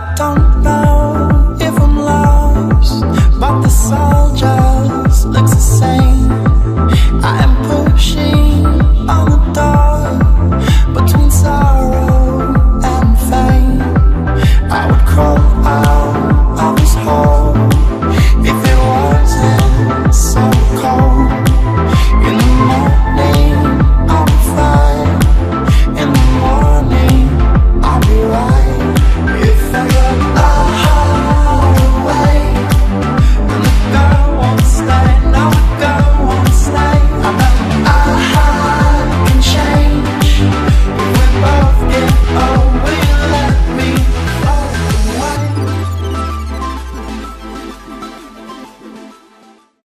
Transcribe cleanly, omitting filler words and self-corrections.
don't know if I'm lost, but the soul just looks the same. I am pushing on the door between sorrow and fame. I would crawl out